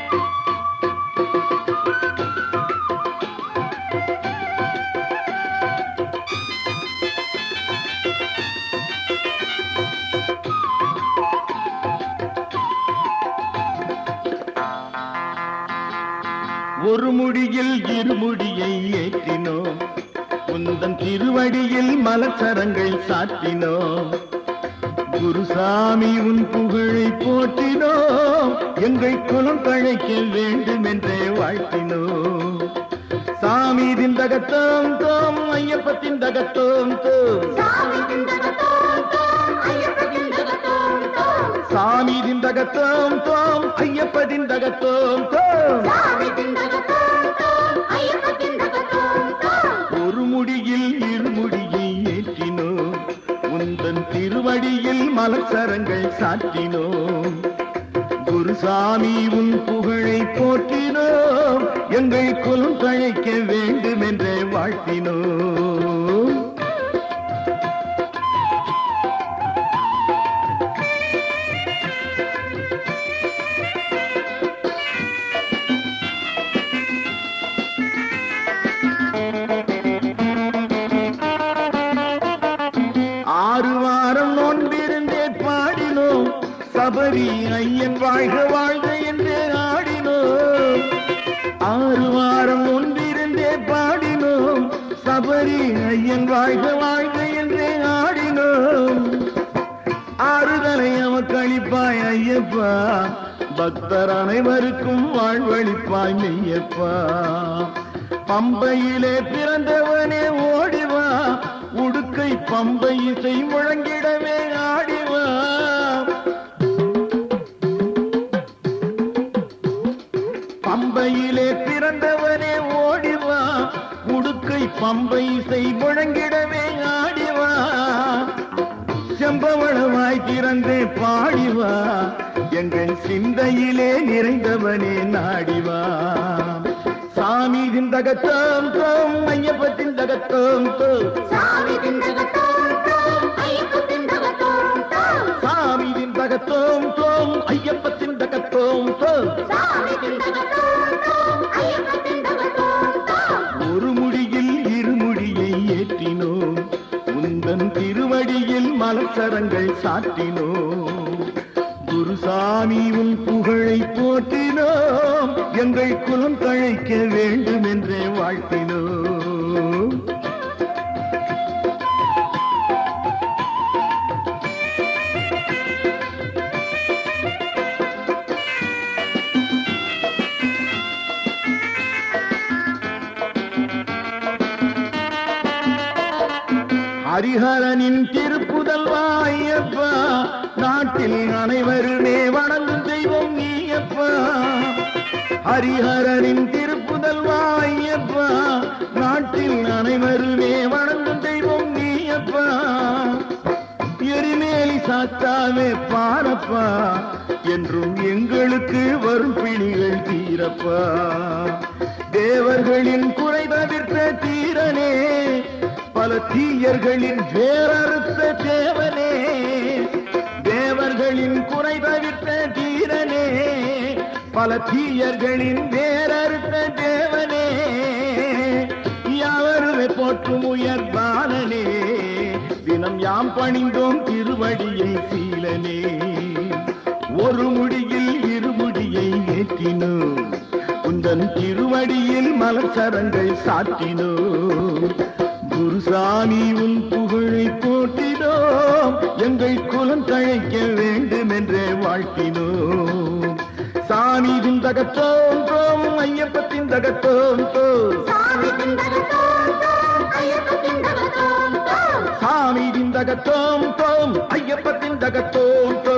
ஒரு முடியில் இருமுடியை ஏற்றினோம், உந்தன் திருவடியில் மலச்சரங்கள் சாற்றினோம். குருசாமி உன் புகழை போற்றினோம், எங்கள் குலம் தழைக்க வேண்டும் என்றே வாழ்த்தினோம். சாமி திந்தகத்தோம் தோம் ஐயப்பத்தின் தகத்தோம் தோம், சாமி திந்தகத்தோம் தோம் ஐயப்பத்தின் தகத்தோம். ஒரு முடியில் இருமுடியை ஏற்றினோம், உந்தன் திருவடியில் மலச்சரங்கள் சாற்றினோம். குருசாமி உன் புகழை போற்றினோம், எங்கள் குலம் தழைக்க வேண்டும் என்றே வாழ்த்தினோம். சபரி ஐயன் வாழ்க வாழ்க என்றே ஆடினோம். 6 வாரம் ஒன்றிருந்தே பாடினோம், சபரி ஐயன் வாழ்க வாழ்க என்றே ஆடினோம். ஆறுதலை அவக்களிப்பாய் ஐயப்பா, பக்தர் அனைவருக்கும் வாழ்வழிப்பாய் மெய்யப்பா. பம்பையிலே பிறந்தவனே ஓடிவா, உடுக்கை பம்பை இசை முழங்கிடவே ஆடிவா. பம்பையிலே பிறந்தவனே ஓடிவா, உடுக்கை பம்பை இசை முழங்கிடவே ஆடிவா. செம்பவளவாய் திறந்தே பாடிவா, எங்கள் சிந்தையிலே நிறைந்தவனே நாடிவா. சாமி திந்தகத்தோம் தோம் ஐயப்பத்தின் தகத்தோம் தோம், சாமி திந்தகத்தோம் தோம் ஐயப்பத்தின் தகத்தோம் தோம், சாமி திந்தகத்தோம் தோம் ஐயப்பத்தின் தகத்தோம் தோம், சாமி திந்தகத்தோம் தோம் ஐயப்பத்தின் தகத்தோம் தோம். ஒரு முடியில் இருமுடியை ஏற்றினோம், உந்தன் திருவடியில் மலச்சரங்கள் சாற்றினோம். குருசாமி உன் புகழை போற்றினோம், எங்கள் குலம் தழைக்க வேண்டும் என்றே வாழ்த்தினோம். ஹரிஹரனின் திருப்புதல்வா ஐயப்பா, நாட்டில் அனைவருமே வணங்கும் தெய்வம் நீயப்பா. ஹரிஹரனின் திருப்புதல்வா ஐயப்பா, நாட்டில் அனைவருமே வணங்கும் தெய்வம் நீயப்பா. எரிமேலி சாத்தாவே பாரப்பா, என்றும் எங்களுக்கு வரும் பிணிகள் தீரப்பா. தேவர்களின் குறை தவிர்த்த தீரனே, பல தீயர்களின் வேறறுத்த தேவனே. தேவர்களின் குறை தவிர்த்த தீரனே, பல தீயர்களின் வேறறுத்த தேவனே. யாவருமே போற்றும் உயர் பாலனே, தினம் யாம் பணிந்தோம் திருவடியை சீலனே. ஒரு முடியில் இருமுடியை ஏற்றினோம், உந்தன் திருவடியில் மலச்சரங்கள் சாற்றினோம். குருசாமி உன் புகழை போற்றினோம், எங்கள் குலம் தழைக்க வேண்டும் என்றே வாழ்த்தினோம். சாமி திந்தகத்தோம் தோம் ஐயப்பத்தின் தகத்தோம் தோம், சாமி திந்தகத்தோம் தோம் ஐயப்பத்தின் தகத்தோம் தோம், சாமி திந்தகத்தோம் தோம் ஐயப்பத்தின் தகத்தோம்.